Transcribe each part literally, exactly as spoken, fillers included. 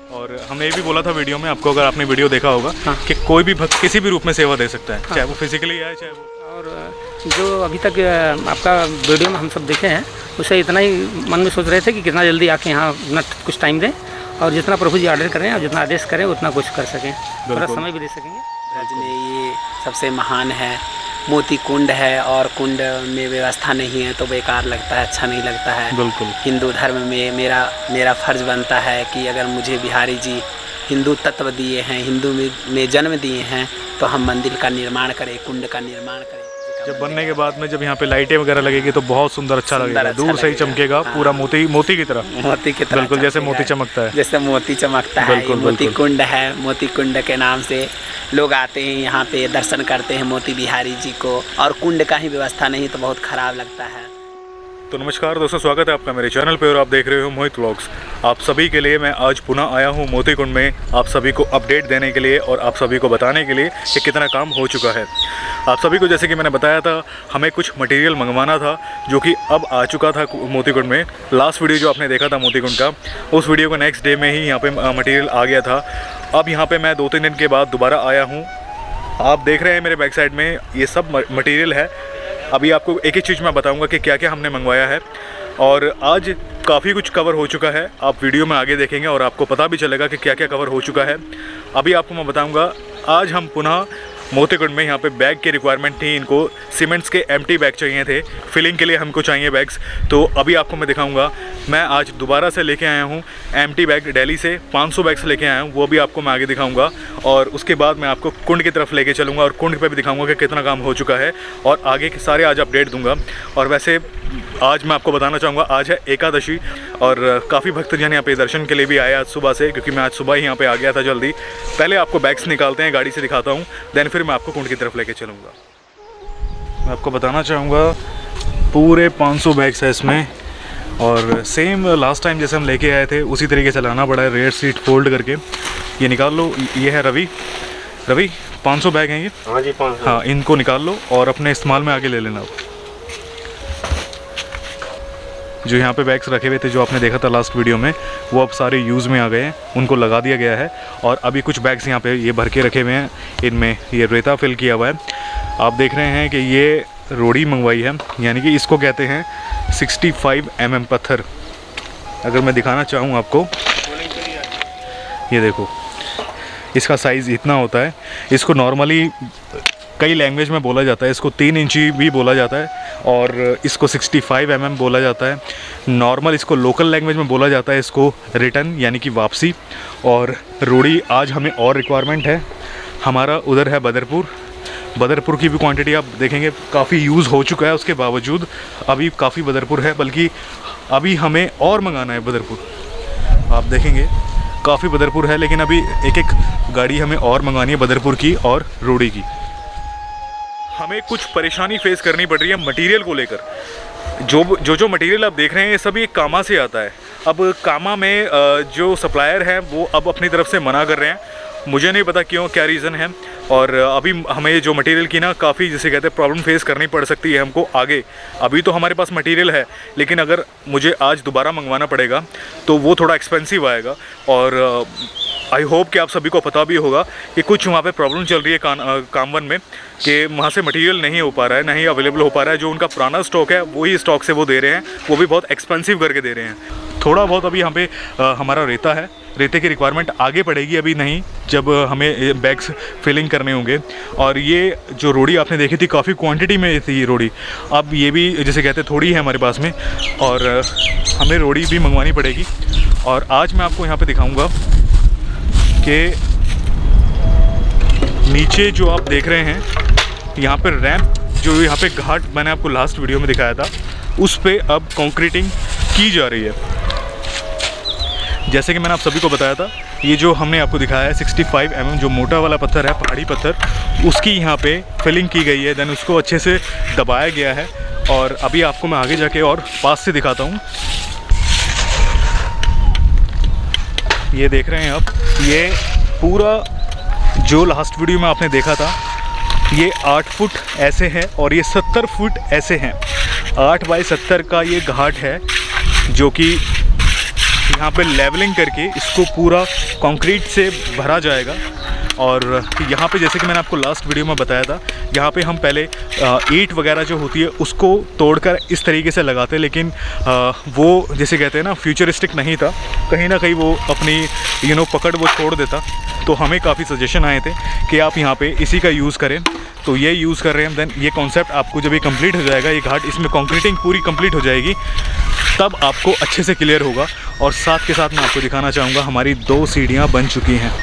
और हमने ये भी बोला था वीडियो में आपको, अगर आपने वीडियो देखा होगा, हाँ। कि कोई भी भक्त किसी भी रूप में सेवा दे सकता है, हाँ। चाहे वो फिजिकली आए चाहे वो। और जो अभी तक आपका वीडियो में हम सब देखे हैं, उससे इतना ही मन में सोच रहे थे कि कितना जल्दी आके यहाँ अपना कुछ टाइम दें और जितना प्रभु जी ऑर्डर करें और जितना आदेश करें उतना कुछ कर सकें, थोड़ा समय भी दे सकेंगे। ब्रज में ये सबसे महान है, मोती कुंड है और कुंड में व्यवस्था नहीं है तो बेकार लगता है, अच्छा नहीं लगता है। बिल्कुल। हिंदू धर्म में मेरा मेरा फर्ज बनता है कि अगर मुझे बिहारी जी हिंदू तत्व दिए हैं, हिंदू में, में जन्म दिए हैं, तो हम मंदिर का निर्माण करें, कुंड का निर्माण करें। जब बनने के बाद में जब यहाँ पे लाइटें वगैरह लगेगी तो बहुत सुंदर अच्छा सुंदर लगेगा, अच्छा दूर से ही लगेगा। चमकेगा, हाँ। पूरा मोती मोती की तरह, मोती की तरह बिल्कुल जैसे चमकेगा। मोती चमकता है, जैसे मोती चमकता है। बिल्कुल, ये मोती बिल्कुल। कुंड है, मोती कुंड के नाम से लोग आते हैं यहाँ पे, दर्शन करते हैं मोती बिहारी जी को, और कुंड का ही व्यवस्था नहीं तो बहुत खराब लगता है। तो नमस्कार दोस्तों, स्वागत है आपका मेरे चैनल पे और आप देख रहे हो मोहित व्लॉग्स। आप सभी के लिए मैं आज पुनः आया हूँ मोती कुंड में, आप सभी को अपडेट देने के लिए और आप सभी को बताने के लिए कि कितना काम हो चुका है। आप सभी को जैसे कि मैंने बताया था, हमें कुछ मटेरियल मंगवाना था जो कि अब आ चुका था मोती कुंड में। लास्ट वीडियो जो आपने देखा था मोती कुंड का, उस वीडियो को नेक्स्ट डे में ही यहाँ पे मटेरियल आ गया था। अब यहाँ पे मैं दो तीन दिन के बाद दोबारा आया हूँ। आप देख रहे हैं मेरे बैक साइड में ये सब मटेरियल है। अभी आपको एक एक चीज़ मैं बताऊंगा कि क्या क्या हमने मंगवाया है, और आज काफ़ी कुछ कवर हो चुका है। आप वीडियो में आगे देखेंगे और आपको पता भी चलेगा कि क्या क्या कवर हो चुका है। अभी आपको मैं बताऊंगा, आज हम पुनः मोती कुंड में यहाँ पे बैग की रिक्वायरमेंट थी, इनको सीमेंट्स के एम्प्टी बैग चाहिए थे, फिलिंग के लिए हमको चाहिए बैग्स। तो अभी आपको मैं दिखाऊंगा, मैं आज दोबारा से लेके आया हूँ एम्प्टी बैग, दिल्ली से पाँच सौ बैग्स लेके आया हूँ, वो भी आपको मैं आगे दिखाऊंगा। और उसके बाद मैं आपको कुंड की तरफ लेके चलूँगा और कुंड पे भी दिखाऊंगा कि कितना काम हो चुका है, और आगे के सारे आज अपडेट दूंगा। और वैसे आज मैं आपको बताना चाहूँगा, आज है एकादशी और काफ़ी भक्तजन यहाँ पे दर्शन के लिए भी आए आज सुबह से, क्योंकि मैं आज सुबह ही यहाँ पे आ गया था जल्दी। पहले आपको बैग्स निकालते हैं, गाड़ी से दिखाता हूँ, देन फिर मैं आपको कुंड की तरफ लेके चलूँगा। मैं आपको बताना चाहूँगा पूरे पाँच सौ बैग्स है इसमें, और सेम लास्ट टाइम जैसे हम लेके आए थे उसी तरीके से लाना पड़ा है, रेयर सीट फोल्ड करके। ये निकाल लो, ये है रवि। रवि पाँच सौ बैग हैं ये? हाँ जी पाँच सौ। हाँ, इनको निकाल लो और अपने इस्तेमाल में आगे ले लेना। जो यहाँ पे बैग्स रखे हुए थे जो आपने देखा था लास्ट वीडियो में, वो अब सारे यूज़ में आ गए हैं, उनको लगा दिया गया है। और अभी कुछ बैग्स यहाँ पे ये भर के रखे हुए हैं, इनमें ये रेता फिल किया हुआ है। आप देख रहे हैं कि ये रोड़ी मंगवाई है, यानी कि इसको कहते हैं पैंसठ एम एम पत्थर। अगर मैं दिखाना चाहूँ आपको, ये देखो इसका साइज़ इतना होता है। इसको नॉर्मली कई लैंग्वेज में बोला जाता है, इसको तीन इंची भी बोला जाता है, और इसको पैंसठ एम एम बोला जाता है। नॉर्मल इसको लोकल लैंग्वेज में बोला जाता है इसको रिटर्न, यानी कि वापसी। और रोड़ी आज हमें और रिक्वायरमेंट है, हमारा उधर है बदरपुर। बदरपुर की भी क्वांटिटी आप देखेंगे काफ़ी यूज़ हो चुका है, उसके बावजूद अभी काफ़ी बदरपुर है, बल्कि अभी हमें और मंगाना है बदरपुर। आप देखेंगे काफ़ी बदरपुर है, लेकिन अभी एक एक गाड़ी हमें और मंगानी है बदरपुर की और रोड़ी की। हमें कुछ परेशानी फेस करनी पड़ रही है मटेरियल को लेकर। जो जो जो मटेरियल आप देख रहे हैं ये सभी कामा से आता है। अब कामा में जो सप्लायर हैं वो अब अपनी तरफ से मना कर रहे हैं, मुझे नहीं पता क्यों, क्या रीज़न है। और अभी हमें जो मटेरियल की ना काफ़ी जैसे कहते हैं प्रॉब्लम फेस करनी पड़ सकती है हमको आगे। अभी तो हमारे पास मटेरियल है, लेकिन अगर मुझे आज दोबारा मंगवाना पड़ेगा तो वो थोड़ा एक्सपेंसिव आएगा। और आई होप कि आप सभी को पता भी होगा कि कुछ वहाँ पे प्रॉब्लम चल रही है कान कामवन में, कि वहाँ से मटेरियल नहीं हो पा रहा है, नहीं अवेलेबल हो पा रहा है। जो उनका पुराना स्टॉक है वही स्टॉक से वो दे रहे हैं, वो भी बहुत एक्सपेंसिव करके दे रहे हैं। थोड़ा बहुत अभी यहाँ पे आ, हमारा रेता है, रेते की रिक्वायरमेंट आगे पड़ेगी, अभी नहीं, जब हमें बैग्स फिलिंग करने होंगे। और ये जो रोड़ी आपने देखी थी काफ़ी क्वांटिटी में थी ये रोड़ी, अब ये भी जैसे कहते हैं थोड़ी है हमारे पास में, और हमें रोड़ी भी मंगवानी पड़ेगी। और आज मैं आपको यहाँ पे दिखाऊंगा कि नीचे जो आप देख रहे हैं यहाँ पर रैंप, जो यहाँ पे घाट मैंने आपको लास्ट वीडियो में दिखाया था, उस पे अब कंक्रीटिंग की जा रही है। जैसे कि मैंने आप सभी को बताया था, ये जो हमने आपको दिखाया है पैंसठ एम एम जो मोटा वाला पत्थर है, पहाड़ी पत्थर, उसकी यहाँ पे फिलिंग की गई है, देन उसको अच्छे से दबाया गया है। और अभी आपको मैं आगे जाके और पास से दिखाता हूँ। ये देख रहे हैं आप, ये पूरा जो लास्ट वीडियो में आपने देखा था, ये आठ फुट ऐसे है और ये सत्तर फुट ऐसे हैं। आठ बाई सत्तर का ये घाट है, जो कि यहाँ पे लेवलिंग करके इसको पूरा कंक्रीट से भरा जाएगा। और यहाँ पे जैसे कि मैंने आपको लास्ट वीडियो में बताया था, यहाँ पे हम पहले ईंट वगैरह जो होती है उसको तोड़कर इस तरीके से लगाते, लेकिन आ, वो जैसे कहते हैं ना फ्यूचरिस्टिक नहीं था, कहीं ना कहीं वो अपनी यू नो पकड़ वो छोड़ देता। तो हमें काफ़ी सजेशन आए थे कि आप यहाँ पे इसी का यूज़ करें, तो ये यूज़ कर रहे हैं। देन ये कॉन्सेप्ट आपको जब ये कंप्लीट हो जाएगा, ये घाट इसमें कंक्रीटिंग पूरी कंप्लीट हो जाएगी, तब आपको अच्छे से क्लियर होगा। और साथ के साथ मैं आपको दिखाना चाहूँगा हमारी दो सीढ़ियाँ बन चुकी हैं।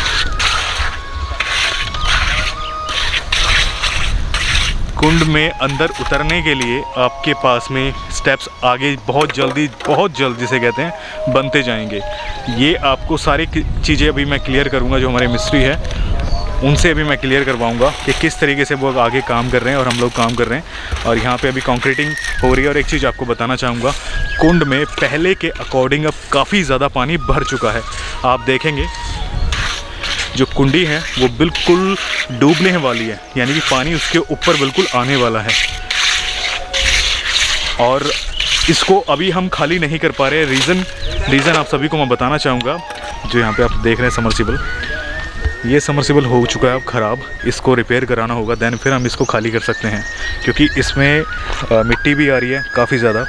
कुंड में अंदर उतरने के लिए आपके पास में स्टेप्स आगे बहुत जल्दी बहुत जल्द जिसे कहते हैं बनते जाएंगे। ये आपको सारी चीज़ें अभी मैं क्लियर करूँगा, जो हमारे मिस्त्री है उनसे अभी मैं क्लियर करवाऊँगा कि किस तरीके से वो आगे काम कर रहे हैं और हम लोग काम कर रहे हैं। और यहाँ पे अभी कंक्रीटिंग हो रही है। और एक चीज़ आपको बताना चाहूँगा, कुंड में पहले के अकॉर्डिंग अब काफ़ी ज़्यादा पानी भर चुका है। आप देखेंगे जो कुंडी है वो बिल्कुल डूबने वाली है, यानी कि पानी उसके ऊपर बिल्कुल आने वाला है। और इसको अभी हम खाली नहीं कर पा रहे। रीज़न रीज़न आप सभी को मैं बताना चाहूँगा। जो यहाँ पे आप देख रहे हैं समरसिबल, ये समरसिबल हो चुका है अब ख़राब, इसको रिपेयर कराना होगा, देन फिर हम इसको खाली कर सकते हैं। क्योंकि इसमें आ, मिट्टी भी आ रही है काफ़ी ज़्यादा।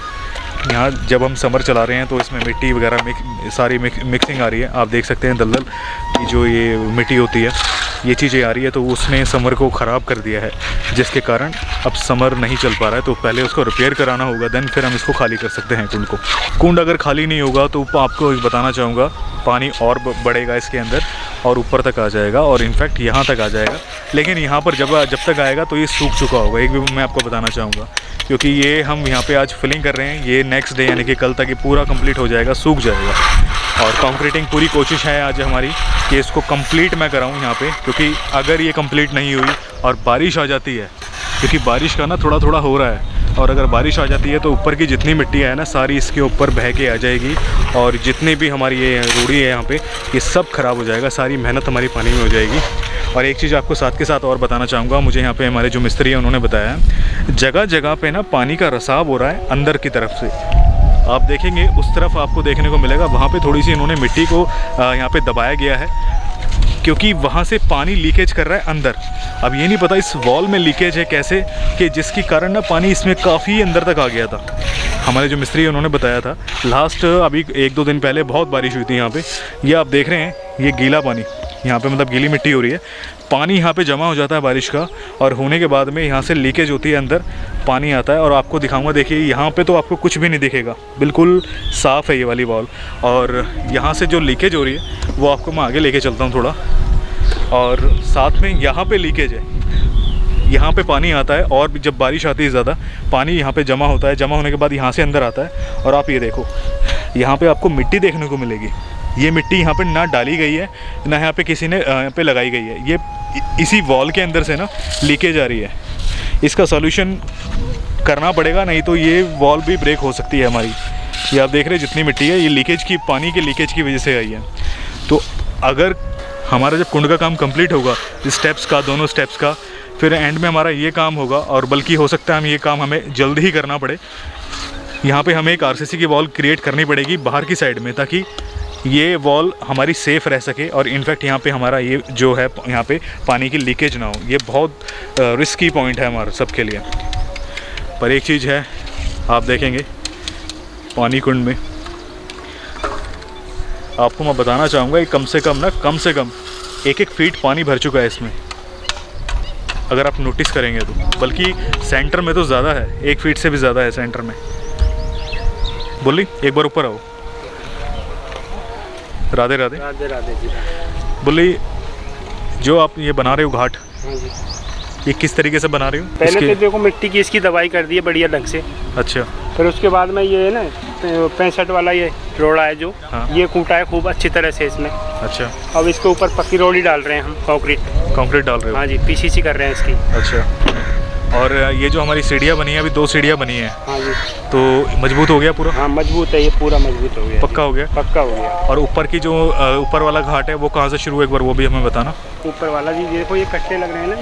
यहाँ जब हम समर चला रहे हैं तो इसमें मिट्टी वगैरह मिक, सारी मिक, मिक्सिंग आ रही है। आप देख सकते हैं दलदल की जो ये मिट्टी होती है, ये चीज़ें आ रही है, तो उसने समर को ख़राब कर दिया है, जिसके कारण अब समर नहीं चल पा रहा है। तो पहले उसको रिपेयर कराना होगा, देन फिर हम इसको खाली कर सकते हैं कुंड को। कुंड अगर खाली नहीं होगा तो आपको बताना चाहूँगा पानी और बढ़ेगा इसके अंदर और ऊपर तक आ जाएगा, और इनफैक्ट यहाँ तक आ जाएगा। लेकिन यहाँ पर जब जब तक आएगा तो ये सूख चुका होगा, एक भी मैं आपको बताना चाहूँगा, क्योंकि ये हम यहाँ पे आज फिलिंग कर रहे हैं। ये नेक्स्ट डे यानी कि कल तक ये पूरा कंप्लीट हो जाएगा, सूख जाएगा। और कंक्रीटिंग पूरी कोशिश है आज हमारी कि इसको कंप्लीट मैं कराऊँ यहाँ पे, क्योंकि अगर ये कंप्लीट नहीं हुई और बारिश आ जाती है, क्योंकि बारिश का ना थोड़ा थोड़ा हो रहा है, और अगर बारिश आ जाती है तो ऊपर की जितनी मिट्टी है ना सारी इसके ऊपर बह के आ जाएगी, और जितनी भी हमारी ये रूढ़ी है यहाँ पे ये सब ख़राब हो जाएगा, सारी मेहनत हमारी पानी में हो जाएगी। और एक चीज़ आपको साथ के साथ और बताना चाहूँगा, मुझे यहाँ पे हमारे जो मिस्त्री हैं उन्होंने बताया है, जगह जगह पे ना पानी का रिसाव हो रहा है अंदर की तरफ से। आप देखेंगे उस तरफ आपको देखने को मिलेगा, वहाँ पे थोड़ी सी इन्होंने मिट्टी को यहाँ पे दबाया गया है, क्योंकि वहाँ से पानी लीकेज कर रहा है अंदर। अब ये नहीं पता इस वॉल में लीकेज है कैसे, कि जिसकी कारण ना पानी इसमें काफ़ी अंदर तक आ गया था। हमारे जो मिस्त्री है उन्होंने बताया था, लास्ट अभी एक दो दिन पहले बहुत बारिश हुई थी यहाँ पे। ये आप देख रहे हैं, ये गीला पानी यहाँ पे मतलब गीली मिट्टी हो रही है, पानी यहाँ पे जमा हो जाता है बारिश का, और होने के बाद में यहाँ से लीकेज होती है, अंदर पानी आता है। और आपको दिखाऊंगा, देखिए यहाँ पे तो आपको कुछ भी नहीं दिखेगा, बिल्कुल साफ़ है ये वाली वॉल। और यहाँ से जो लीकेज हो रही है वो आपको मैं आगे लेके चलता हूँ थोड़ा। और साथ में यहाँ पे लीकेज है, यहाँ पे पानी आता है, और जब बारिश आती है ज़्यादा पानी यहाँ पे जमा होता है, जमा होने के बाद यहाँ से अंदर आता है। और आप ये देखो, यहाँ पे आपको मिट्टी देखने को मिलेगी। ये मिट्टी यहाँ पे ना डाली गई है, ना यहाँ पे किसी ने यहाँ पे लगाई गई है, ये इसी वॉल के अंदर से ना लीकेज आ रही है। इसका सॉल्यूशन करना पड़ेगा, नहीं तो ये वॉल भी ब्रेक हो सकती है हमारी। ये आप देख रहे हैं जितनी मिट्टी है, ये लीकेज की, पानी के लीकेज की वजह से आई है। तो अगर हमारा जब कुंड का काम कंप्लीट होगा, स्टेप्स का, दोनों स्टेप्स का, फिर एंड में हमारा ये काम होगा, और बल्कि हो सकता है हम ये काम हमें जल्द ही करना पड़े। यहाँ पे हमें एक आरसीसी की वॉल क्रिएट करनी पड़ेगी बाहर की साइड में, ताकि ये वॉल हमारी सेफ़ रह सके। और इनफैक्ट यहाँ पे हमारा ये जो है यहाँ पे पानी की लीकेज ना हो। ये बहुत रिस्की पॉइंट है हमारे सबके लिए। पर एक चीज़ है, आप देखेंगे पानी कुंड में, आपको मैं बताना चाहूँगा, कम से कम ना कम से कम एक एक फीट पानी भर चुका है इसमें, अगर आप नोटिस करेंगे तो। बल्कि सेंटर में तो ज़्यादा है, एक फीट से भी ज़्यादा है सेंटर में। बोली एक बार ऊपर आओ। राधे राधे राधे राधे जी। बोली, जो आप ये बना रहे हो घाट, हाँ जी, ये किस तरीके से बना रहे हो? पहले तो देखो मिट्टी की इसकी दवाई कर दी है बढ़िया ढंग से। अच्छा। फिर उसके बाद में ये है ना पैंसठ वाला ये रोड़ा है जो, हाँ। ये कूटा है खूब अच्छी तरह से इसमें। अच्छा। अब इसके ऊपर पक्की रोड़ी डाल रहे हैं हम, कंक्रीट कंक्रीट डाल रहे हो? हाँ जी, पीसीसी कर रहे हैं इसकी। अच्छा। और ये जो हमारी सीढ़ियाँ बनी है, अभी दो सीढ़ियाँ बनी है, हाँ जी, तो मजबूत हो गया पूरा? हाँ मजबूत है, ये पूरा मजबूत हो गया, पक्का हो गया, पक्का हो गया। और ऊपर की जो ऊपर वाला घाट है वो कहाँ से शुरू है, एक बार वो भी हमें बताना। ऊपर वाला जी देखो, ये कट्टे लग रहे हैं ना,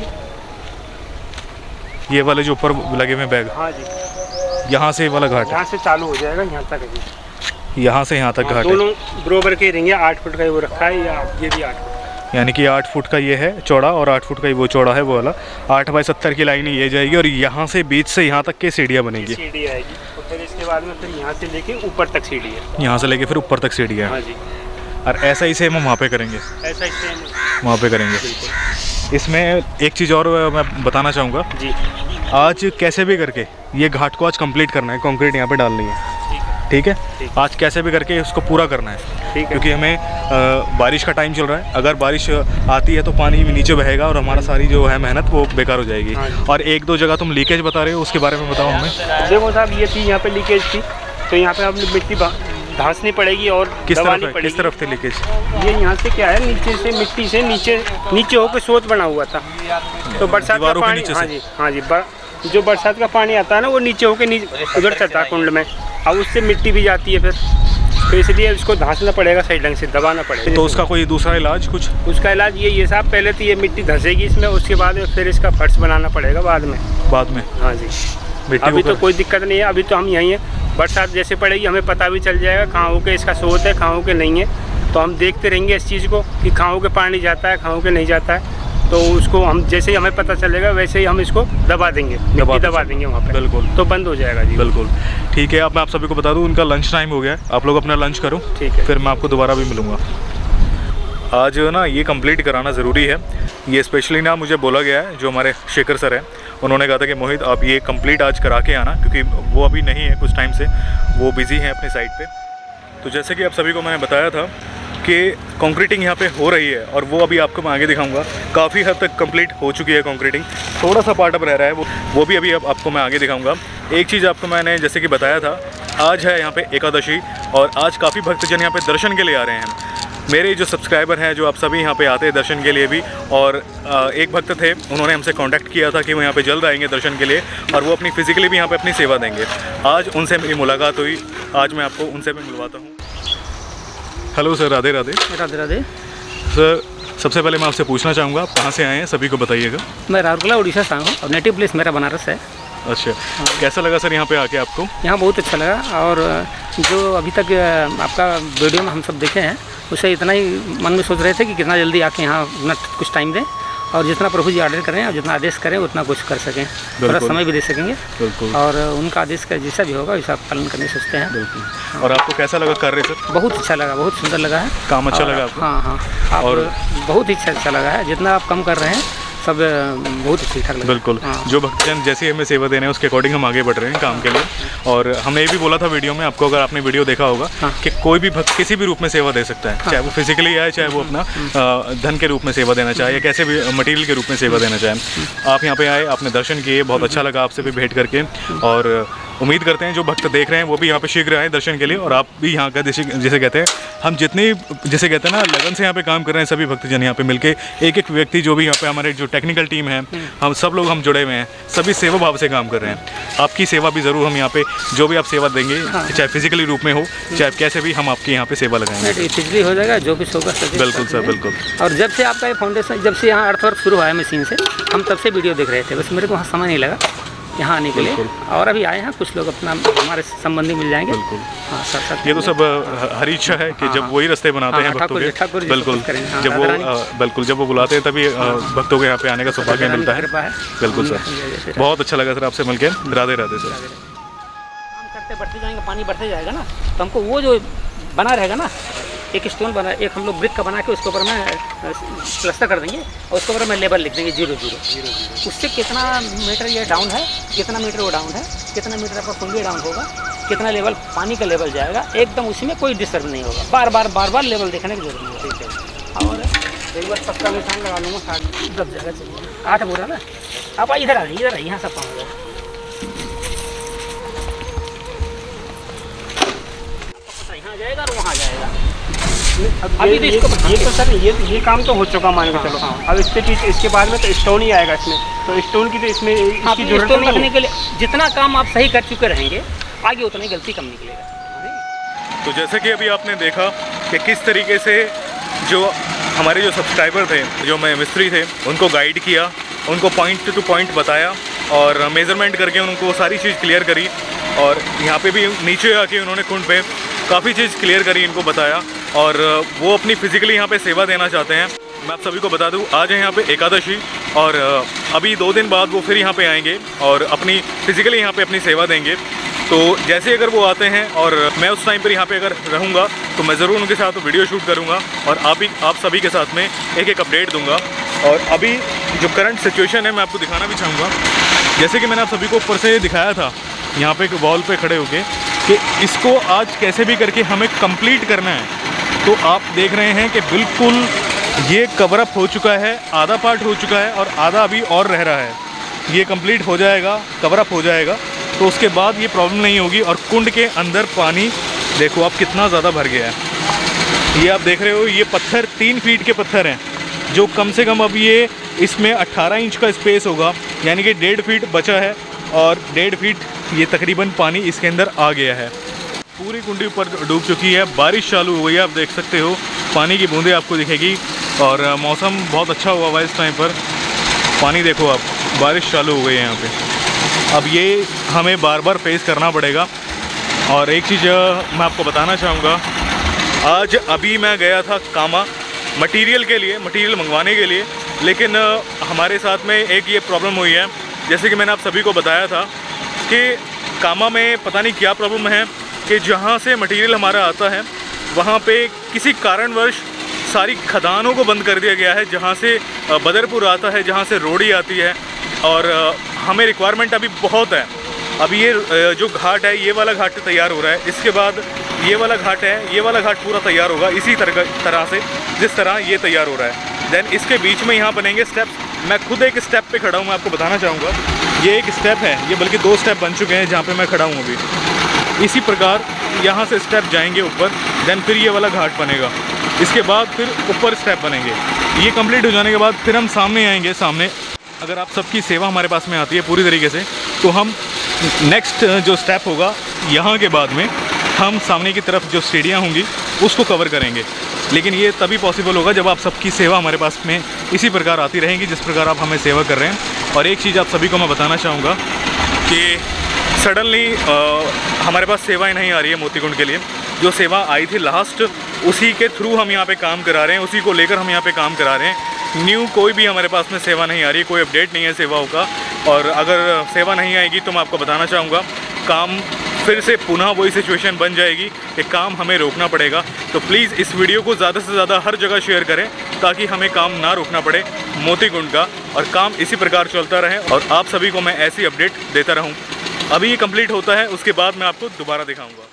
ये वाले जो ऊपर लगे हुए बैग, हाँ जी, यहाँ से वाला घाट, यहाँ से चालू हो जाएगा, यहाँ तक है। यहाँ से यहाँ तक हाँ, घाट दोनों बराबर के रहेंगे। आठ फुट का वो रखा है, या ये भी आठ फुट, यानी कि आठ फुट का ये है चौड़ा और आठ फुट का ही वो चौड़ा है वो वाला। आठ बाई सत्तर की लाइन ये जाएगी और यहाँ से बीच से यहाँ तक के सीढ़ियाँ बनेगी। सीढ़ी आएगी और फिर इसके बाद में फिर यहाँ से लेके ऊपर तक सीढ़ी है। यहाँ से लेके फिर ऊपर तक सीढ़ियाँ। हाँ जी। और ऐसा ही सेम हम वहाँ पे करेंगे, ऐसा ही सेम वहाँ पे करेंगे। इसमें एक चीज़ और मैं बताना चाहूँगा जी, आज कैसे भी करके ये घाट को आज कंप्लीट करना है, कंक्रीट यहाँ पे डालनी है। ठीक है, आज कैसे भी करके इसको पूरा करना है, ठीक है। क्योंकि हमें आ, बारिश का टाइम चल रहा है। अगर बारिश आती है तो पानी भी नीचे बहेगा और हमारा सारी जो है मेहनत वो बेकार हो जाएगी। और एक दो जगह तुम लीकेज बता रहे हो, उसके बारे में बताओ हमें। देखो साहब, ये थी यहाँ पे लीकेज थी, तो यहाँ पे आपने मिट्टी धंसनी पड़ेगी और किस तरफ पड़ेगी। किस तरफ थे लीकेज? ये यहाँ से क्या है, नीचे से मिट्टी से नीचे नीचे होकर सोत बना हुआ था, तो बरसात का पानी, हाँ जी हाँ जी, जो बरसात का पानी आता है ना वो नीचे होकर नीचे उधर चलता है कुंड में, अब उससे मिट्टी भी जाती है फिर, तो इसलिए उसको धंसना पड़ेगा, सही ढंग से दबाना पड़ेगा। तो उसका कोई दूसरा इलाज कुछ? उसका इलाज ये ये साहब, पहले तो ये मिट्टी धंसेगी इसमें, उसके बाद में फिर इसका फर्श बनाना पड़ेगा बाद में। बाद में? हाँ जी। अभी तो कोई दिक्कत नहीं है, अभी तो हम यहीं हैं। बरसात जैसे पड़ेगी हमें पता भी चल जाएगा कहाँ हो के इसका स्रोत है, कहाँ हो के नहीं है, तो हम देखते रहेंगे इस चीज़ को कि कहाँ हो के पानी जाता है, कहाँ हो के नहीं जाता है, तो उसको हम जैसे ही हमें पता चलेगा वैसे ही हम इसको दबा देंगे, दबा, दबा देंगे वहाँ पे, बिल्कुल, तो बंद हो जाएगा जी। बिल्कुल ठीक है। अब मैं आप सभी को बता दूँ, उनका लंच टाइम हो गया है, आप लोग अपना लंच करो, ठीक है, फिर मैं आपको दोबारा भी मिलूँगा। आज ना ये कंप्लीट कराना ज़रूरी है, ये स्पेशली ना मुझे बोला गया है, जो हमारे शेखर सर हैं उन्होंने कहा था कि मोहित आप ये कंप्लीट आज करा के आना, क्योंकि वो अभी नहीं है, कुछ टाइम से वो बिज़ी हैं अपनी साइट पे। तो जैसे कि आप सभी को मैंने बताया था कि कंक्रीटिंग यहाँ पे हो रही है, और वो अभी आपको मैं आगे दिखाऊंगा। काफ़ी हद तक कंप्लीट हो चुकी है कंक्रीटिंग, थोड़ा सा पार्ट अब रह रहा है, वो वो भी अभी अब आपको मैं आगे दिखाऊंगा। एक चीज़ आपको मैंने जैसे कि बताया था, आज है यहाँ पे एकादशी, और आज काफ़ी भक्तजन यहाँ पे दर्शन के लिए आ रहे हैं। मेरे जो सब्सक्राइबर हैं, जो आप सभी यहाँ पे आते हैं दर्शन के लिए भी, और एक भक्त थे, उन्होंने हमसे कांटेक्ट किया था कि वो यहाँ पे जल्द आएंगे दर्शन के लिए, और वो अपनी फिजिकली भी यहाँ पे अपनी सेवा देंगे। आज उनसे मेरी मुलाकात हुई, आज मैं आपको उनसे भी मिलवाता हूँ। Hello sir, Radhe Radhe. Radhe Radhe sir, सबसे पहले मैं आपसे पूछना चाहूँगा, आप कहाँ से आए हैं, सभी को बताइएगा। मैं राउरकेला उड़ीसा से हूँ और नेटिव प्लेस मेरा बनारस है। अच्छा, कैसा लगा सर यहाँ पे आके आपको? यहाँ बहुत अच्छा लगा, और जो अभी तक आपका वीडियो में हम सब देखे हैं उससे इतना ही मन में सोच रहे थे कि कितना जल्दी आके यहाँ अपना कुछ टाइम दें, और जितना प्रभु जी ऑर्डर करें और जितना आदेश करें उतना कुछ कर सकें, थोड़ा समय भी दे सकेंगे, बिल्कुल, और उनका आदेश का जैसा भी होगा वैसा पालन करने सोचते हैं। बिल्कुल। और आपको कैसा लगा कार्य सर? बहुत अच्छा लगा, बहुत सुंदर लगा है, काम अच्छा लगा आपको? हाँ हाँ, और बहुत ही अच्छा अच्छा लगा है, जितना आप कम कर रहे हैं सब बहुत ठीक ठाक लगा। बिल्कुल, जो भक्तजन जैसे हमें सेवा देने हैं उसके अकॉर्डिंग हम आगे बढ़ रहे हैं काम के लिए। और हमने ये भी बोला था वीडियो में आपको, अगर आपने वीडियो देखा होगा, हाँ, कि कोई भी भक्त किसी भी रूप में सेवा दे सकता है, हाँ, चाहे वो फिजिकली आए, चाहे वो अपना धन के रूप में सेवा देना चाहे, या कैसे भी मटेरियल के रूप में सेवा देना चाहे। आप यहाँ पे आए, आपने दर्शन किए, बहुत अच्छा लगा आपसे भी भेंट करके, और उम्मीद करते हैं जो भक्त देख रहे हैं वो भी यहाँ पे शीघ्र आए दर्शन के लिए। और आप भी यहाँ का जैसे जैसे कहते हैं, हम जितने जैसे कहते हैं ना लगन से यहाँ पे काम कर रहे हैं, सभी भक्तजन यहाँ पे मिलके, एक एक व्यक्ति जो भी यहाँ पे हमारे जो टेक्निकल टीम है, हम सब लोग हम जुड़े हुए हैं, सभी सेवा भाव से काम कर रहे हैं। आपकी सेवा भी ज़रूर हम यहाँ पे, जो भी आप सेवा देंगे, हाँ, चाहे फिजिकली रूप में हो, चाहे कैसे भी, हम आपके यहाँ पे सेवा लगाएंगे। फिजिकली हो जाएगा, जो भी होगा। बिल्कुल सर, बिल्कुल। और जब से आपका ये फाउंडेशन, जब से यहाँ अर्थवर्क शुरू हुआ है मशीन से, हम तब से वीडियो देख रहे थे, बस मेरे को वहाँ समय नहीं लगा यहाँ आने के लिए, और अभी आए हैं, कुछ लोग अपना हमारे संबंधी मिल जाएंगे। बिल्कुल, हाँ, साथ साथ ये तो सब हरी इच्छा है कि जब वही रास्ते बनाते हैं भक्तों के, बिल्कुल, जब वो बिल्कुल जब वो बुलाते हैं तभी भक्तों के यहाँ पे आने का सौभाग्य मिलता है। बिल्कुल सर, बहुत अच्छा लगा सर आपसे मिलकर। राधे राधे सर। काम करते बढ़ते जाएंगे, पानी बढ़ते जाएगा ना, तो हमको वो जो बना रहेगा ना, एक स्टोन बना, एक हम लोग ब्रिक का बना के उसके ऊपर में प्लास्टर कर देंगे, और उसके ऊपर में लेबल लिख देंगे जीरो जीरो जीरो। उससे कितना मीटर ये डाउन है, कितना मीटर वो डाउन है, कितना मीटर आपका कुंडी डाउन होगा, कितना लेवल पानी का लेवल जाएगा, एकदम उसी में कोई डिस्टर्ब नहीं होगा। बार बार बार बार लेवल देखने की जरूरत नहीं है। और एक बार पक्का निशान लगा लूँगा, साठ दस जगह चाहिए, आठ बोरा ना। आप इधर आ रही, इधर यहाँ सब पाऊँगा, यहाँ जाएगा और वहाँ जाएगा। अभी तो इसको ये तो सर ये ये काम तो हो चुका, मान के चलो। हाँ, अब इसके चीज इसके बाद में तो स्टोन ही आएगा इसमें, तो स्टोन की तो इसमें इसकी जरूरत नहीं रखने के लिए जितना काम आप सही कर चुके रहेंगे, आगे उतनी गलती कम निकलेगा। तो जैसे कि अभी आपने देखा कि किस तरीके से जो हमारे जो सब्सक्राइबर थे, जो मैं मिस्त्री थे, उनको गाइड किया, उनको पॉइंट टू पॉइंट बताया, और मेज़रमेंट करके उनको सारी चीज़ क्लियर करी। और यहाँ पे भी नीचे आके उन्होंने कुंड पे काफ़ी चीज़ क्लियर करी, इनको बताया, और वो अपनी फिज़िकली यहाँ पे सेवा देना चाहते हैं। मैं आप सभी को बता दूँ, आज है यहाँ पे एकादशी, और अभी दो दिन बाद वो फिर यहाँ पे आएंगे और अपनी फिज़िकली यहाँ पे अपनी सेवा देंगे। तो जैसे अगर वो आते हैं और मैं उस टाइम पर यहाँ पे अगर रहूँगा तो मैं ज़रूर उनके साथ वीडियो शूट करूँगा और आप ही आप सभी के साथ में एक एक अपडेट दूँगा। और अभी जो करंट सिचुएशन है मैं आपको दिखाना भी चाहूँगा। जैसे कि मैंने आप सभी को ऊपर से दिखाया था यहाँ पे एक वॉल पे खड़े होके कि इसको आज कैसे भी करके हमें कंप्लीट करना है। तो आप देख रहे हैं कि बिल्कुल ये कवर अप हो चुका है, आधा पार्ट हो चुका है और आधा अभी और रह रहा है। ये कंप्लीट हो जाएगा, कवर अप हो जाएगा, तो उसके बाद ये प्रॉब्लम नहीं होगी। और कुंड के अंदर पानी देखो आप कितना ज़्यादा भर गया है। ये आप देख रहे हो, ये पत्थर तीन फीट के पत्थर हैं, जो कम से कम अब ये इसमें अट्ठारह इंच का स्पेस होगा, यानी कि डेढ़ फीट बचा है और डेढ़ फीट ये तकरीबन पानी इसके अंदर आ गया है। पूरी कुंडी ऊपर डूब चुकी है, बारिश चालू हो गई है, आप देख सकते हो पानी की बूंदें आपको दिखेगी और मौसम बहुत अच्छा हुआ हुआ है इस टाइम पर। पानी देखो आप, बारिश चालू हो गई है यहाँ पे। अब ये हमें बार बार फेस करना पड़ेगा। और एक चीज़ मैं आपको बताना चाहूँगा, आज अभी मैं गया था कामा मटेरियल के लिए, मटेरियल मंगवाने के लिए, लेकिन हमारे साथ में एक ये प्रॉब्लम हुई है। जैसे कि मैंने आप सभी को बताया था कि कामा में पता नहीं क्या प्रॉब्लम है कि जहाँ से मटेरियल हमारा आता है वहाँ पे किसी कारणवश सारी खदानों को बंद कर दिया गया है, जहाँ से बदरपुर आता है, जहाँ से रोड़ी आती है, और हमें रिक्वायरमेंट अभी बहुत है। अभी ये जो घाट है, ये वाला घाट तैयार हो रहा है, इसके बाद ये वाला घाट है, ये वाला घाट पूरा तैयार होगा इसी तरह तरह से जिस तरह ये तैयार हो रहा है। देन इसके बीच में यहाँ बनेंगे स्टेप्स। मैं खुद एक स्टेप पे खड़ा हूँ, मैं आपको बताना चाहूँगा। ये एक स्टेप है, ये बल्कि दो स्टेप बन चुके हैं जहाँ पे मैं खड़ा हूँ अभी। इसी प्रकार यहाँ से स्टेप जाएंगे ऊपर, देन फिर ये वाला घाट बनेगा, इसके बाद फिर ऊपर स्टेप बनेंगे। ये कंप्लीट हो जाने के बाद फिर हम सामने आएंगे। सामने अगर आप सबकी सेवा हमारे पास में आती है पूरी तरीके से, तो हम नेक्स्ट जो स्टेप होगा यहाँ के बाद में हम सामने की तरफ जो सीढ़ियाँ होंगी उसको कवर करेंगे। लेकिन ये तभी पॉसिबल होगा जब आप सबकी सेवा हमारे पास में इसी प्रकार आती रहेंगी जिस प्रकार आप हमें सेवा कर रहे हैं। और एक चीज़ आप सभी को मैं बताना चाहूँगा कि सडनली हमारे पास सेवाएं नहीं आ रही है मोतीकुंड के लिए। जो सेवा आई थी लास्ट, उसी के थ्रू हम यहाँ पे काम करा रहे हैं, उसी को लेकर हम यहाँ पे काम करा रहे हैं। न्यू कोई भी हमारे पास में सेवा नहीं आ रही, कोई अपडेट नहीं है सेवाओं का। और अगर सेवा नहीं आएगी तो मैं आपको बताना चाहूँगा, काम फिर से पुनः वही सिचुएशन बन जाएगी कि काम हमें रोकना पड़ेगा। तो प्लीज़ इस वीडियो को ज़्यादा से ज़्यादा हर जगह शेयर करें ताकि हमें काम ना रोकना पड़े मोतीकुंड का, और काम इसी प्रकार चलता रहे और आप सभी को मैं ऐसी अपडेट देता रहूं। अभी ये कंप्लीट होता है, उसके बाद मैं आपको दोबारा दिखाऊंगा।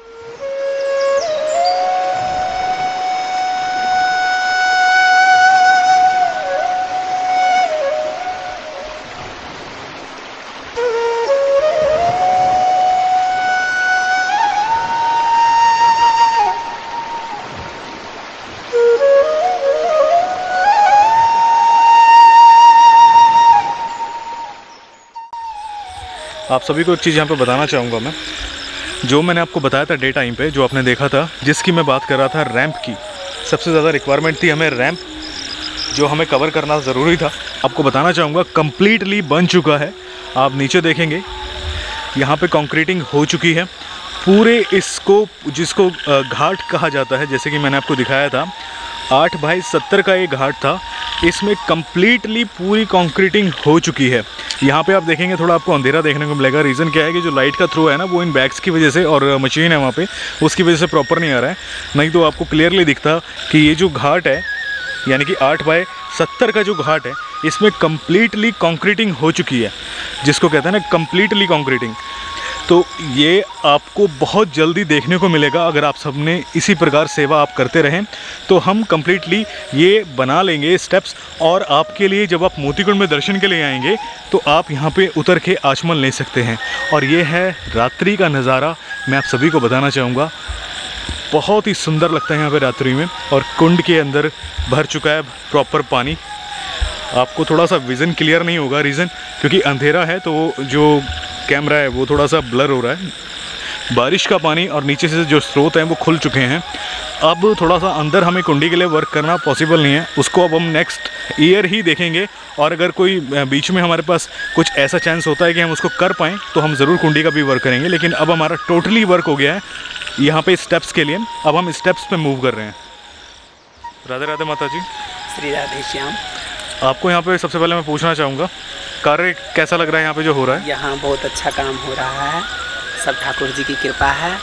आप सभी को एक चीज़ यहाँ पे बताना चाहूँगा मैं, जो मैंने आपको बताया था डे टाइम पे, जो आपने देखा था, जिसकी मैं बात कर रहा था रैंप की। सबसे ज़्यादा रिक्वायरमेंट थी हमें रैंप, जो हमें कवर करना ज़रूरी था। आपको बताना चाहूँगा कम्प्लीटली बन चुका है। आप नीचे देखेंगे यहाँ पे कंक्रीटिंग हो चुकी है पूरे इसको, जिसको घाट कहा जाता है। जैसे कि मैंने आपको दिखाया था, आठ बाई सत्तर का एक घाट था, इसमें कम्प्लीटली पूरी कंक्रीटिंग हो चुकी है। यहाँ पे आप देखेंगे थोड़ा आपको अंधेरा देखने को मिलेगा। रीज़न क्या है कि जो लाइट का थ्रो है ना, वो इन बैग्स की वजह से, और मशीन है वहाँ पे, उसकी वजह से प्रॉपर नहीं आ रहा है। नहीं तो आपको क्लियरली दिखता कि ये जो घाट है, यानी कि आठ बाई सत्तर का जो घाट है, इसमें कम्प्लीटली कंक्रीटिंग हो चुकी है, जिसको कहते हैं ना कम्प्लीटली कंक्रीटिंग। तो ये आपको बहुत जल्दी देखने को मिलेगा। अगर आप सबने इसी प्रकार सेवा आप करते रहें तो हम कम्प्लीटली ये बना लेंगे स्टेप्स, और आपके लिए जब आप मोतीकुंड में दर्शन के लिए आएंगे तो आप यहाँ पे उतर के आचमन ले सकते हैं। और ये है रात्रि का नज़ारा, मैं आप सभी को बताना चाहूँगा, बहुत ही सुंदर लगता है यहाँ पे रात्रि में। और कुंड के अंदर भर चुका है प्रॉपर पानी। आपको थोड़ा सा विज़न क्लियर नहीं होगा, रीज़न क्योंकि अंधेरा है, तो जो कैमरा है वो थोड़ा सा ब्लर हो रहा है। बारिश का पानी और नीचे से जो स्रोत हैं वो खुल चुके हैं। अब थोड़ा सा अंदर हमें कुंडी के लिए वर्क करना पॉसिबल नहीं है, उसको अब हम नेक्स्ट ईयर ही देखेंगे। और अगर कोई बीच में हमारे पास कुछ ऐसा चांस होता है कि हम उसको कर पाएँ तो हम ज़रूर कुंडी का भी वर्क करेंगे। लेकिन अब हमारा टोटली वर्क हो गया है यहाँ पे स्टेप्स के लिए। अब हम स्टेप्स पे मूव कर रहे हैं। राधे राधे माता जी। श्री राधे श्याम। आपको यहाँ पे सबसे पहले मैं पूछना चाहूँगा, कार्य कैसा लग रहा है यहाँ पे जो हो रहा है? यहाँ बहुत अच्छा काम हो रहा है, सब ठाकुर जी की कृपा है।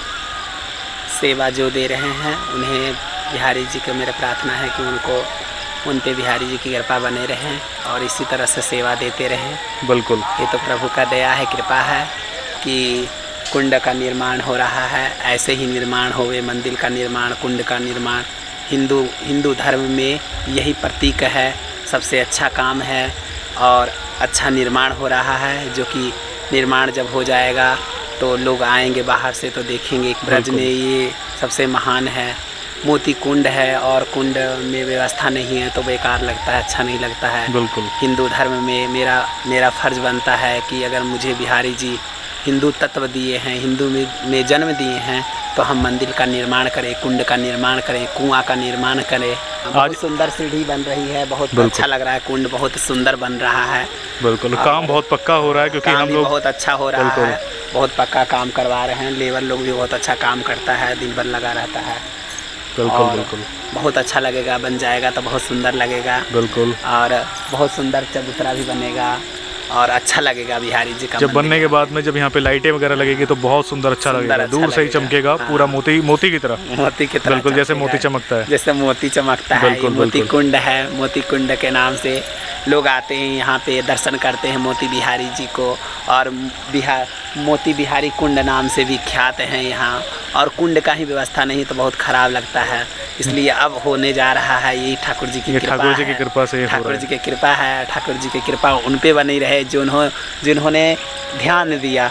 सेवा जो दे रहे हैं उन्हें बिहारी जी को मेरा प्रार्थना है कि उनको उन पे बिहारी जी की कृपा बने रहें और इसी तरह से सेवा देते रहें। बिल्कुल, ये तो प्रभु का दया है, कृपा है कि कुंड का निर्माण हो रहा है। ऐसे ही निर्माण होवे, मंदिर का निर्माण, कुंड का निर्माण। हिंदू हिंदू धर्म में यही प्रतीक है, सबसे अच्छा काम है और अच्छा निर्माण हो रहा है। जो कि निर्माण जब हो जाएगा तो लोग आएंगे बाहर से तो देखेंगे ब्रज में ये सबसे महान है। मोती कुंड है और कुंड में व्यवस्था नहीं है तो बेकार लगता है, अच्छा नहीं लगता है। बिल्कुल, हिंदू धर्म में मेरा मेरा फर्ज बनता है कि अगर मुझे बिहारी जी हिंदू तत्व दिए हैं, हिंदू में, में जन्म दिए हैं तो हम मंदिर का निर्माण करें, कुंड का निर्माण करें, कुआं का निर्माण करें। बहुत सुंदर सीढ़ी बन रही है, बहुत अच्छा लग रहा है, कुंड बहुत सुंदर बन रहा है। बिल्कुल, काम बहुत पक्का हो रहा है क्योंकि हम लोग बहुत अच्छा हो रहा है, बहुत पक्का काम करवा रहे हैं। लेबर लोग भी बहुत अच्छा काम करता है, दिन भर लगा रहता है। बिल्कुल बिल्कुल, बहुत अच्छा लगेगा, बन जाएगा तो बहुत सुंदर लगेगा। बिल्कुल, और बहुत सुंदर चबूतरा भी बनेगा और अच्छा लगेगा बिहारी जी का। जब बनने के बाद में जब यहाँ पे लाइटें वगैरह लगेगी तो बहुत सुंदर अच्छा लगेगा, अच्छा दूर से ही चमकेगा। हाँ। पूरा मोती मोती की तरह, मोती की तरह, बिल्कुल जैसे मोती चमकता है, जैसे मोती चमकता है। बिल्कुल, मोती बिल्कुल। कुंड है, मोती कुंड के नाम से लोग आते हैं यहाँ पे, दर्शन करते हैं मोती बिहारी जी को। और बिहार मोती बिहारी कुंड नाम से भी ख्यात हैं यहाँ। और कुंड का ही व्यवस्था नहीं तो बहुत खराब लगता है, इसलिए अब होने जा रहा है। यही ठाकुर जी की कृपा ठाकुर जी की कृपा से, ठाकुर जी की कृपा है। ठाकुर जी की कृपा उन पे बनी रहे जिन्हों जिन्होंने ध्यान दिया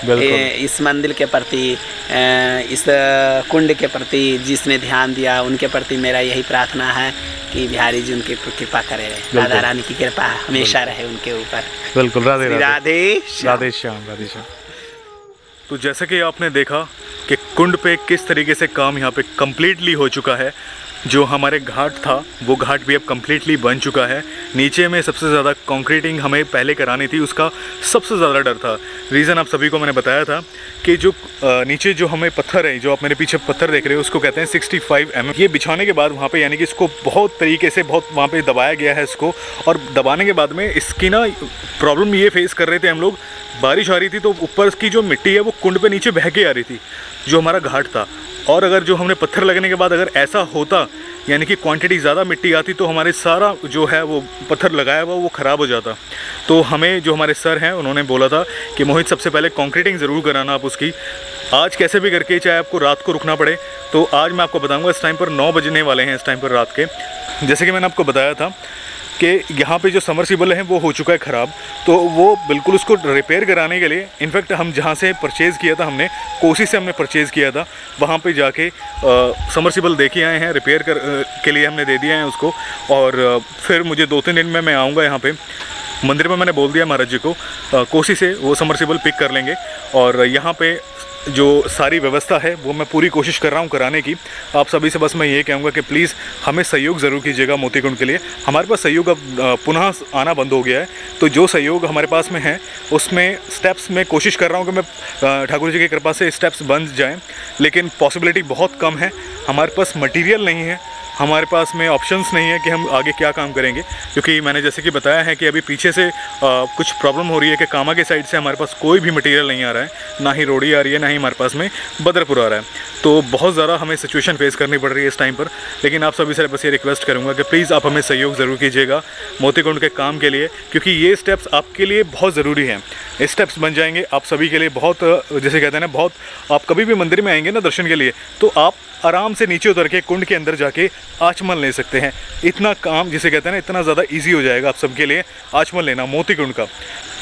इस मंदिर के प्रति, इस कुंड के प्रति। जिसने ध्यान दिया उनके प्रति मेरा यही प्रार्थना है कि बिहारी जी उनकी कृपा करे, राधा रानी की कृपा हमेशा रहे उनके ऊपर। बिल्कुल, राधे राधे राधे श्याम, राधे श्याम। तो जैसे कि आपने देखा कि कुंड पे किस तरीके से काम यहाँ पे कम्प्लीटली हो चुका है। जो हमारे घाट था वो घाट भी अब कम्प्लीटली बन चुका है। नीचे में सबसे ज़्यादा कंक्रीटिंग हमें पहले करानी थी, उसका सबसे ज़्यादा डर था। रीज़न आप सभी को मैंने बताया था कि जो नीचे जो हमें पत्थर है, जो आप मेरे पीछे पत्थर देख रहे हो, उसको कहते हैं सिक्सटी फाइव एम एम। ये बिछाने के बाद वहाँ पे यानी कि इसको बहुत तरीके से बहुत वहाँ पे दबाया गया है इसको। और दबाने के बाद में इसकी ना प्रॉब्लम ये फेस कर रहे थे हम लोग, बारिश आ रही थी तो ऊपर की जो मिट्टी है वो कुंड पे नीचे बह के आ रही थी, जो हमारा घाट था। और अगर जो हमने पत्थर लगने के बाद अगर ऐसा होता यानी कि क्वांटिटी ज़्यादा मिट्टी आती तो हमारे सारा जो है वो पत्थर लगाया हुआ वो ख़राब हो जाता। तो हमें जो हमारे सर हैं उन्होंने बोला था कि मोहित सबसे पहले कंक्रीटिंग ज़रूर कराना आप उसकी, आज कैसे भी करके, चाहे आपको रात को रुकना पड़े। तो आज मैं आपको बताऊँगा, इस टाइम पर नौ बजने वाले हैं, इस टाइम पर रात के। जैसे कि मैंने आपको बताया था कि यहाँ पे जो समरसिबल है वो हो चुका है ख़राब, तो वो बिल्कुल उसको रिपेयर कराने के लिए, इनफैक्ट हम जहाँ से परचेज़ किया था, हमने कोसी से हमने परचेज़ किया था, वहाँ पे जाके समरसिबल दे के आए हैं, रिपेयर कर के लिए हमने दे दिया है उसको। और आ, फिर मुझे दो तीन दिन में मैं आऊँगा यहाँ पे मंदिर में। मैंने बोल दिया महाराज जी को आ, कोसी से वो समरसिबल पिक कर लेंगे। और यहाँ पे जो सारी व्यवस्था है वो मैं पूरी कोशिश कर रहा हूँ कराने की। आप सभी से बस मैं ये कहूँगा कि प्लीज़ हमें सहयोग ज़रूर कीजिएगा मोती कुंड के लिए। हमारे पास सहयोग अब पुनः आना बंद हो गया है, तो जो सहयोग हमारे पास में है उसमें स्टेप्स में कोशिश कर रहा हूँ कि मैं ठाकुर जी की कृपा से स्टेप्स बन जाएँ, लेकिन पॉसिबिलिटी बहुत कम है। हमारे पास मटीरियल नहीं है, हमारे पास में ऑप्शंस नहीं है कि हम आगे क्या काम करेंगे, क्योंकि मैंने जैसे कि बताया है कि अभी पीछे से आ, कुछ प्रॉब्लम हो रही है कि कामा के साइड से हमारे पास कोई भी मटेरियल नहीं आ रहा है, ना ही रोड़ी आ रही है, ना ही हमारे पास में बदरपुर आ रहा है। तो बहुत ज़्यादा हमें सिचुएशन फेस करनी पड़ रही है इस टाइम पर। लेकिन आप सभी से बस ये रिक्वेस्ट करूँगा कि प्लीज़ आप हमें सहयोग ज़रूर कीजिएगा मोती कुंड के काम के लिए, क्योंकि ये स्टेप्स आपके लिए बहुत ज़रूरी हैं। स्टेप्स बन जाएंगे आप सभी के लिए बहुत, जैसे कहते हैं ना, बहुत, आप कभी भी मंदिर में आएंगे ना दर्शन के लिए तो आप आराम से नीचे उतर के कुंड के अंदर जाके आचमन ले सकते हैं। इतना काम, जिसे कहते हैं ना, इतना ज़्यादा इजी हो जाएगा आप सबके लिए आचमन लेना मोती कुंड का।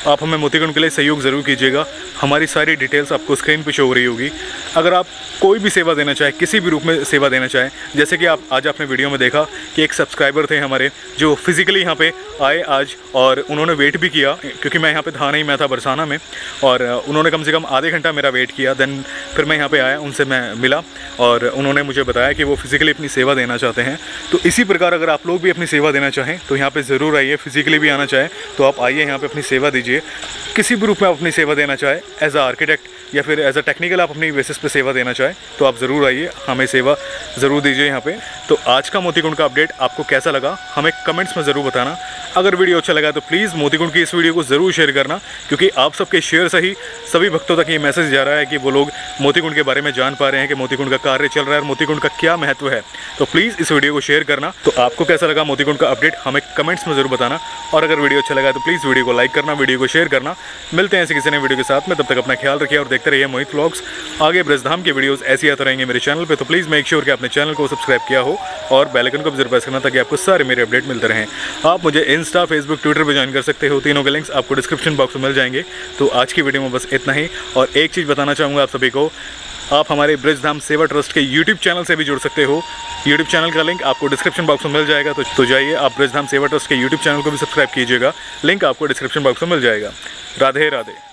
आप हमें मोतीकुंड के लिए सहयोग ज़रूर कीजिएगा। हमारी सारी डिटेल्स आपको स्क्रीन पे शो हो रही होगी। अगर आप कोई भी सेवा देना चाहें, किसी भी रूप में सेवा देना चाहें, जैसे कि आप आज आपने वीडियो में देखा कि एक सब्सक्राइबर थे हमारे जो फिज़िकली यहाँ पे आए आज, और उन्होंने वेट भी किया क्योंकि मैं यहाँ पे था नहीं, मैं था बरसाना में, और उन्होंने कम से कम आधे घंटा मेरा वेट किया। देन फिर मैं यहाँ पे आया, उनसे मैं मिला और उन्होंने मुझे बताया कि वो फिज़िकली अपनी सेवा देना चाहते हैं। तो इसी प्रकार अगर आप लोग भी अपनी सेवा देना चाहें तो यहाँ पे ज़रूर आइए। फिज़िकली भी आना चाहें तो आप आइए, यहाँ पे अपनी सेवा दीजिए। किसी भी रूप में आप अपनी सेवा देना चाहें, एज अ आर्किटेक्ट या फिर एज अ टेक्निकल आप अपनी बेसिस पे सेवा देना चाहें तो आप ज़रूर आइए, हमें सेवा ज़रूर दीजिए यहाँ पे। तो आज का मोतीकुंड का अपडेट आपको कैसा लगा हमें कमेंट्स में ज़रूर बताना। अगर वीडियो अच्छा लगा तो प्लीज़ मोतीकुंड की इस वीडियो को ज़रूर शेयर करना, क्योंकि आप सबके शेयर से ही सभी भक्तों तक ये मैसेज जा रहा है कि वो लोग मोतीकुंड के बारे में जान पा रहे हैं कि मोतीकुंड का कार्य चल रहा है और मोतीकुंड का क्या महत्व है। तो प्लीज़ इस वीडियो को शेयर करना। तो आपको कैसा लगा मोतीकुंड का अपडेट हमें कमेंट्स में ज़रूर बताना, और अगर वीडियो अच्छा लगा तो प्लीज़ वीडियो को लाइक करना, वीडियो को शेयर करना। मिलते हैं ऐसे किसी नए वीडियो के साथ में, तब तक अपना ख्याल रखिए और देखते रहिए मोहित व्लॉग्स। आगे ब्रजधाम के वीडियोस ऐसे आते रहेंगे मेरे चैनल पे, तो प्लीज़ मेक श्योर कि आपने चैनल को सब्सक्राइब किया हो और बेल आइकन को भी जरूर प्रेस करना ताकि आपको सारे मेरे अपडेट मिलते रहें। आप मुझे इंस्टा, फेसबुक, ट्विटर पे ज्वाइन कर सकते हो, तीनों के लिंक्स आपको डिस्क्रिप्शन बॉक्स में मिल जाएंगे। तो आज की वीडियो में बस इतना ही, और एक चीज़ बताना चाहूँगा आप सभी को, आप हमारे ब्रजधाम सेवा ट्रस्ट के यूट्यूब चैनल से भी जुड़ सकते हो। यूट्यूब चैनल का लिंक आपको डिस्क्रिप्शन बॉक्स में मिल जाएगा। तो, तो जाइए आप ब्रजधाम सेवा ट्रस्ट के यूट्यूब चैनल को भी सब्सक्राइब कीजिएगा, लिंक आपको डिस्क्रिप्शन बॉक्स में मिल जाएगा। राधे राधे।